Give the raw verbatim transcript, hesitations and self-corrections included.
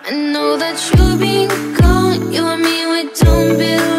I know that you've been gone. You and me, we don't belong.